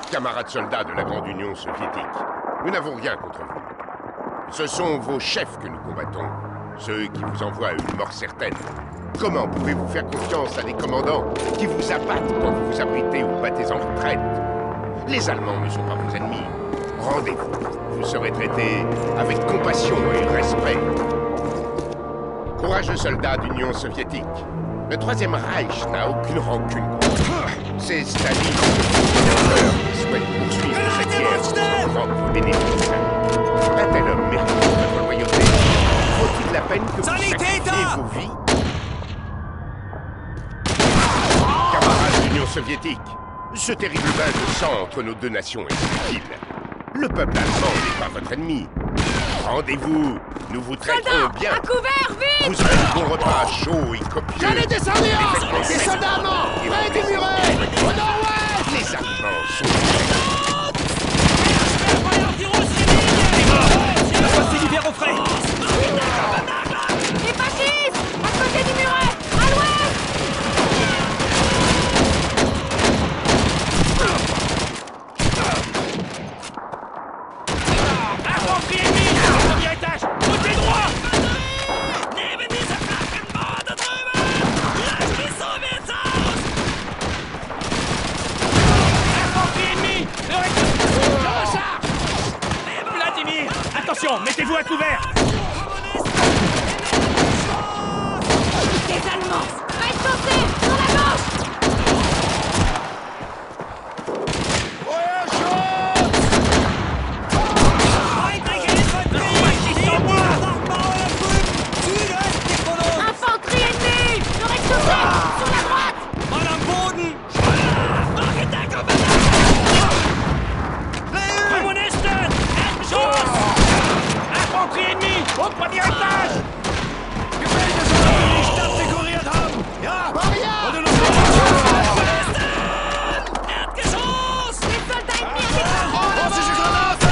Camarades soldats de la Grande Union soviétique, nous n'avons rien contre vous. Ce sont vos chefs que nous combattons, ceux qui vous envoient à une mort certaine. Comment pouvez-vous faire confiance à des commandants qui vous abattent quand vous vous abritez ou battez en retraite? Les Allemands ne sont pas vos ennemis. Rendez-vous, vous serez traités avec compassion et respect. Courageux soldats d'Union soviétique, le Troisième Reich n'a aucune rancune contre vous. C'est Staline qui souhaite poursuivre cette guerre sans prendre vos bénéfices. Un tel homme mérite votre loyauté. Faut-il la peine que vous sacrifiez vos vies? Camarades d'Union soviétique, ce terrible bain de sang entre nos deux nations est futile. Le peuple allemand n'est pas votre ennemi. Rendez-vous, nous vous traiterons bien. À couvert, vite! Vous aurez un bon repas chaud et copieux. J'en ai descendu un! Des soldats allemands! Près du muret! Au nord-ouest! Les Allemands sont... La face libère au frais! Les fascistes! À côté du muret! À l'ouest! Infanterie ennemie! Au premier étage! Côté droit! Infanterie ennemie! Vladimir! Attention, mettez-vous à couvert! Des Allemands! Restez sur la gauche! Infanterie ennemie! Le rez-de-chaussée! Sur la droite! Mann am Boden! Kommunisten! Erdgeschoss! Infanterie ennemie! Au premier étage! Die Stadt dekoriert haben! Ja! Maria! Erdgeschoss! Les soldats ennemis avec Russische Granate!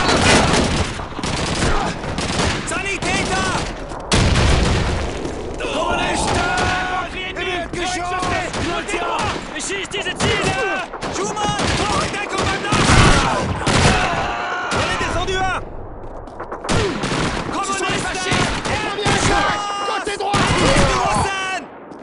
Sanitäter! Infanterie ennemie! Erdgeschoss! Côté droit! Beschießt diese Ziele! Schumann! Der Kommandant! On est descendu un! Ce sont les fascistes! Kommunisten! Premier étage! Côté droit! Russen!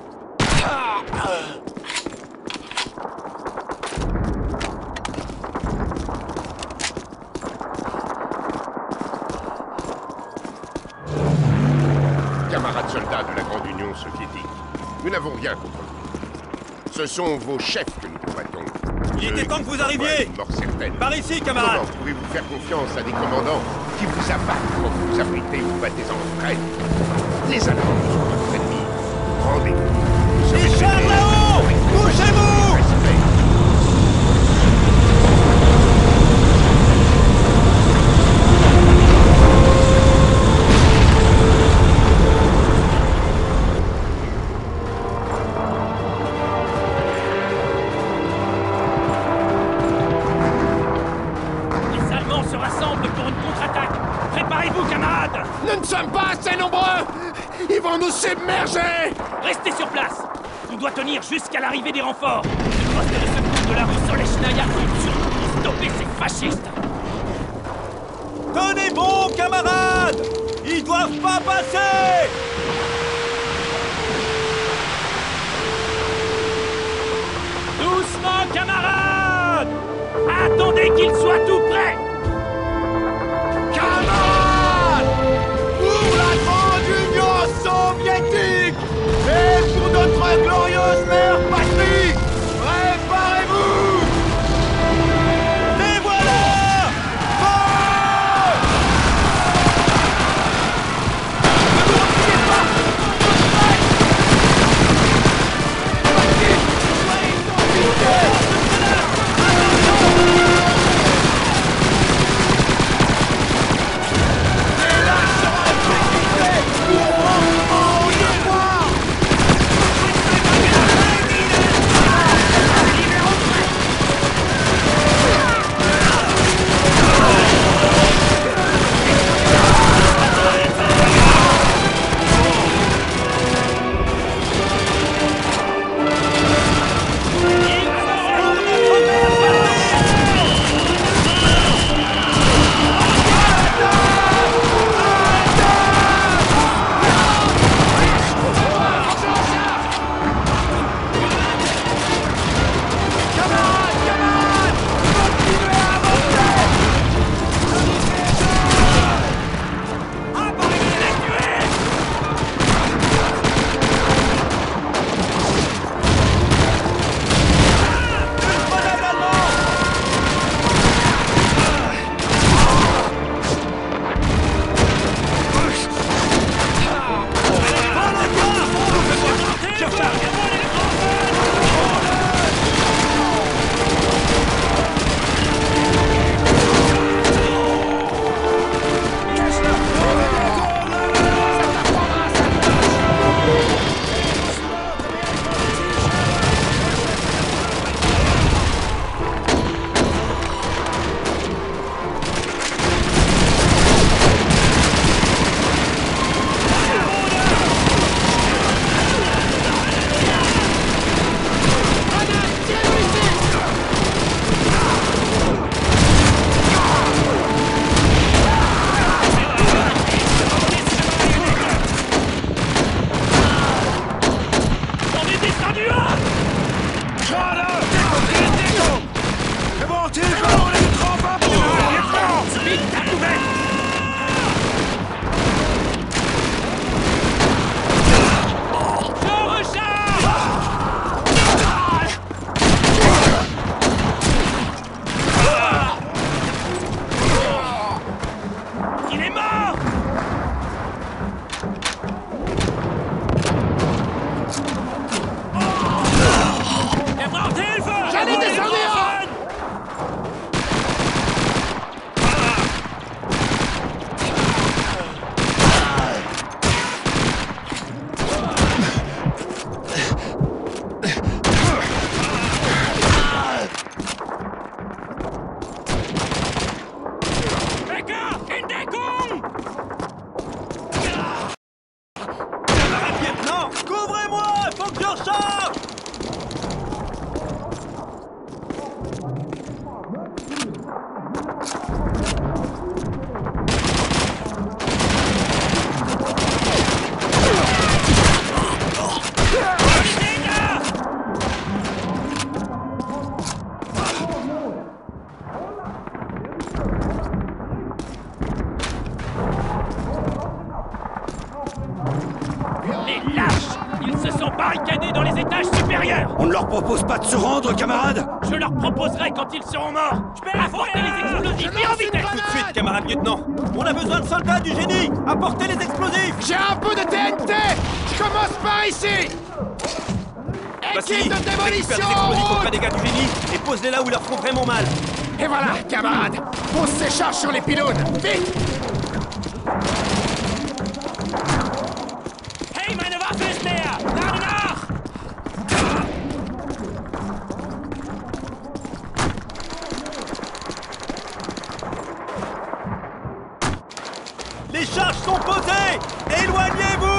Camarades soldats de la Grande Union soviétique, nous n'avons rien contre vous. Ce sont vos chefs que nous combattons. Il était Ceux temps qui que vous vous envoient à arriviez. une mort certaine. Par ici, Comment camarades! pouvez-vous faire confiance à des commandants qui vous abattent quand vous vous abritez ou battez en retraite? Les Allemands ne sont pas vos ennemis. Rendez-vous. Vous serez Les chars traités là-haut! avec Bougez-vous! respect. Les Allemands se rassemblent pour une contre-attaque! Préparez-vous, camarades! Nous ne sommes pas assez nombreux! Ils vont nous submerger! Restez sur place! On doit tenir jusqu'à l'arrivée des renforts! Le poste de secours de la rue Solechnaya compte sur nous pour stopper ces fascistes! Tenez bon, camarades! Ils doivent pas passer! Doucement, camarades! Attendez qu'ils soient tout prêts! Camarades! Pour la Grande Union soviétique! Et pour notre glorieuse mère patrie! Préparez-vous! Et voilà! Feu! Ne vous repliez pas! Soyez barricadés dans les étages supérieurs. On ne leur propose pas de se rendre, camarades? Je leur proposerai quand ils seront morts. Apportez les explosifs, Je et en lance une vitesse. grenade. Tout de suite, camarade lieutenant. On a besoin de soldats du génie. Apportez les explosifs. J'ai un peu de TNT. Je commence par ici. Voici, Équipe de récupère démolition des en explosifs auprès route. des gars du génie et pose-les là où ils leur font vraiment mal. Et voilà, camarades. On se charge sur les pylônes. Vite. Hey, meine Waffe ist leer. Lade nach. Les charges sont posées. Éloignez-vous.